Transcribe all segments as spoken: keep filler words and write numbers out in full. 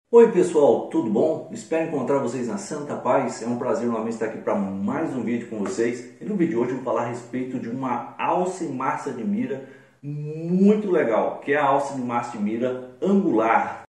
Oi pessoal, tudo bom? Espero encontrar vocês na Santa Paz. É um prazer novamente estar aqui para mais um vídeo com vocês. E no vídeo de hoje eu vou falar a respeito de uma alça em massa de mira muito legal, que é a alça de massa de mira angular.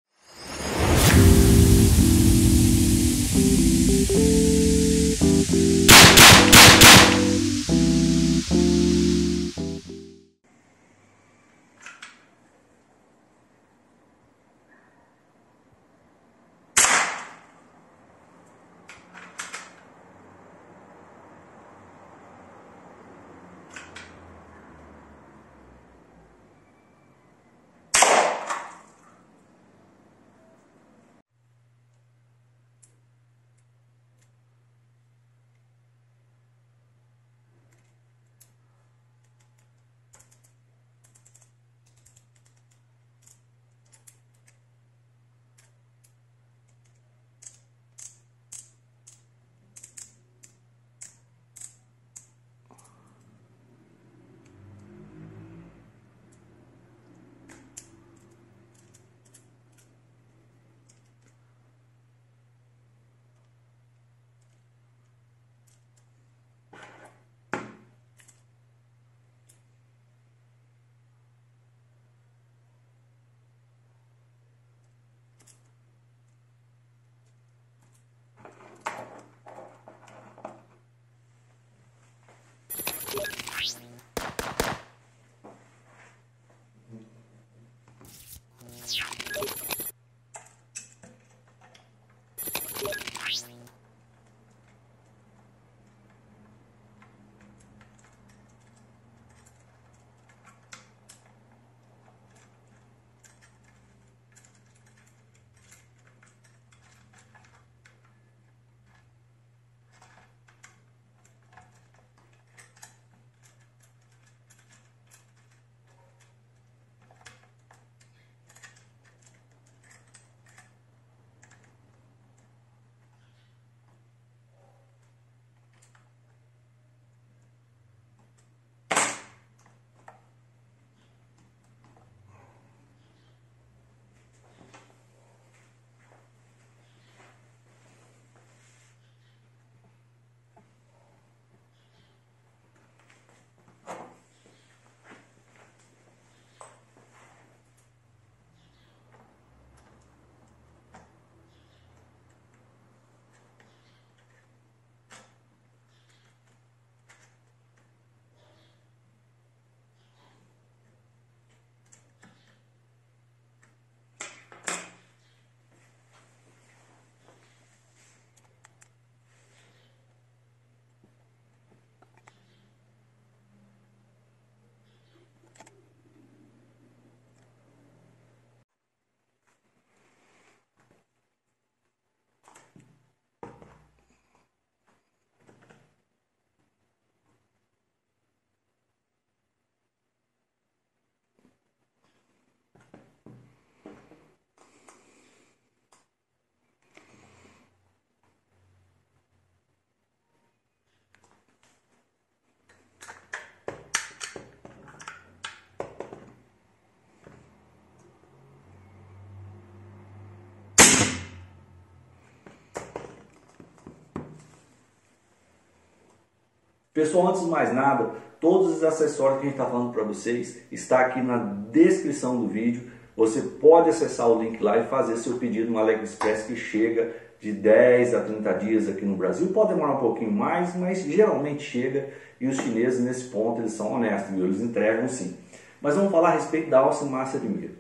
Pessoal, antes de mais nada, todos os acessórios que a gente está falando para vocês está aqui na descrição do vídeo. Você pode acessar o link lá e fazer seu pedido no AliExpress, que chega de dez a trinta dias aqui no Brasil. Pode demorar um pouquinho mais, mas geralmente chega, e os chineses nesse ponto eles são honestos, viu? Eles entregam sim. Mas vamos falar a respeito da alça em massa de mira.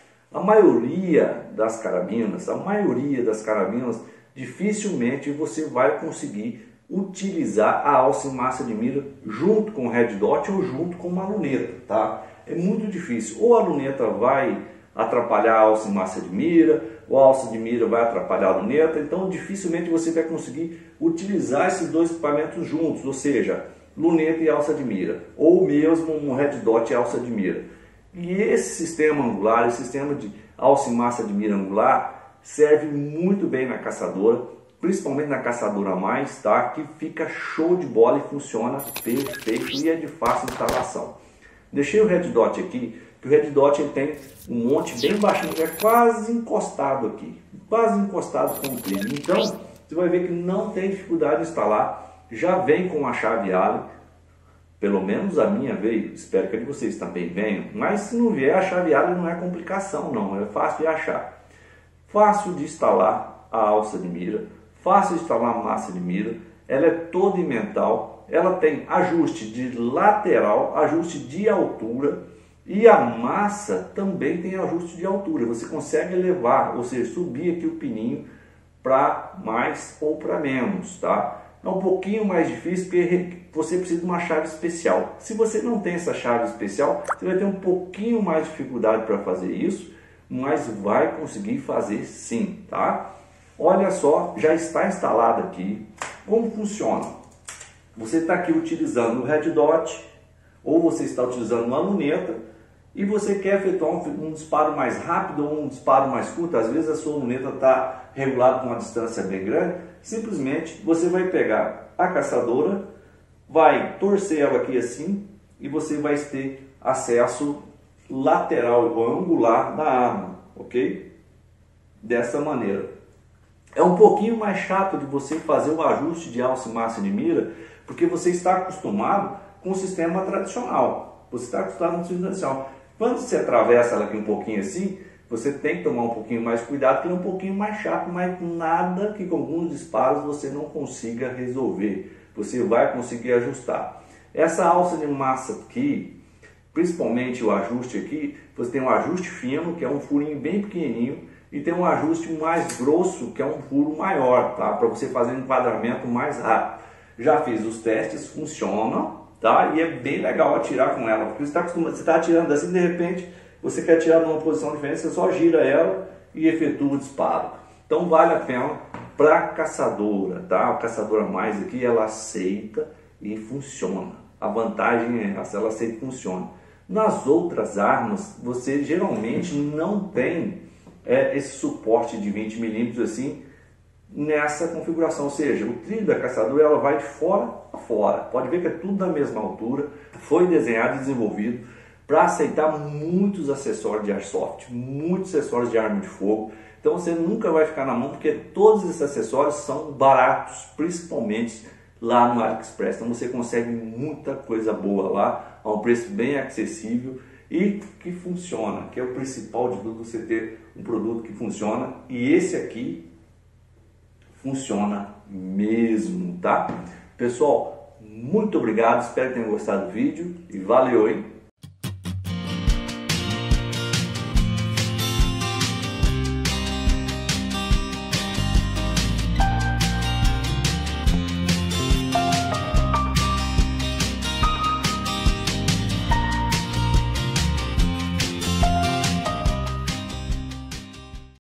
A maioria das carabinas, a maioria das carabinas, dificilmente você vai conseguir utilizar a alça em massa de mira junto com o red dot ou junto com uma luneta, tá? É muito difícil. Ou a luneta vai atrapalhar a alça em massa de mira, ou a alça de mira vai atrapalhar a luneta. Então dificilmente você vai conseguir utilizar esses dois equipamentos juntos, ou seja, luneta e alça de mira, ou mesmo um red dot e alça de mira. E esse sistema angular, esse sistema de alça em massa de mira angular, serve muito bem na caçadora, principalmente na caçadora mais, tá? Que fica show de bola e funciona perfeito e é de fácil instalação. Deixei o red dot aqui, que que o Red Dot ele tem um monte bem baixinho, é quase encostado aqui, quase encostado com o clima. Então, você vai ver que não tem dificuldade de instalar, já vem com a chave Allen, pelo menos a minha veio, espero que a de vocês também venham, mas se não vier a chave Allen não é complicação não, é fácil de achar. Fácil de instalar a alça de mira, fácil de instalar a massa de mira, ela é toda imental, ela tem ajuste de lateral, ajuste de altura e a massa também tem ajuste de altura. Você consegue elevar, ou seja, subir aqui o pininho para mais ou para menos, tá? É um pouquinho mais difícil porque você precisa de uma chave especial. Se você não tem essa chave especial, você vai ter um pouquinho mais de dificuldade para fazer isso, mas vai conseguir fazer sim, tá? Olha só, já está instalado aqui. Como funciona? Você está aqui utilizando o Red Dot ou você está utilizando uma luneta e você quer efetuar um, um disparo mais rápido ou um disparo mais curto. Às vezes a sua luneta está regulada com uma distância bem grande. Simplesmente você vai pegar a caçadora, vai torcer ela aqui assim e você vai ter acesso lateral ou angular da arma, ok? Dessa maneira. É um pouquinho mais chato de você fazer o ajuste de alça e massa de mira, porque você está acostumado com o sistema tradicional. Você está acostumado com o sistema tradicional. Quando você atravessa ela aqui um pouquinho assim, você tem que tomar um pouquinho mais de cuidado, porque ele é um pouquinho mais chato, mas nada que com alguns disparos você não consiga resolver. Você vai conseguir ajustar. Essa alça de massa aqui, principalmente o ajuste aqui, você tem um ajuste fino, que é um furinho bem pequenininho, e tem um ajuste mais grosso, que é um furo maior, tá? Para você fazer um enquadramento mais rápido. Já fiz os testes, funciona, tá? E é bem legal atirar com ela, porque você está acostumado, você está atirando assim, de repente você quer atirar numa posição diferente, você só gira ela e efetua o disparo. Então vale a pena para a caçadora, tá? A caçadora mais aqui, ela aceita e funciona. A vantagem é essa, ela aceita e funciona. Nas outras armas, você geralmente não tem é, esse suporte de vinte milímetros assim, nessa configuração, ou seja, o trilho da caçadora ela vai de fora a fora. Pode ver que é tudo da mesma altura, foi desenhado e desenvolvido para aceitar muitos acessórios de airsoft, muitos acessórios de arma de fogo. Então você nunca vai ficar na mão, porque todos esses acessórios são baratos, principalmente lá no AliExpress. Então você consegue muita coisa boa lá, a um preço bem acessível e que funciona, que é o principal de tudo, você ter um produto que funciona. E esse aqui funciona mesmo, tá? Pessoal, muito obrigado, espero que tenham gostado do vídeo e valeu, hein?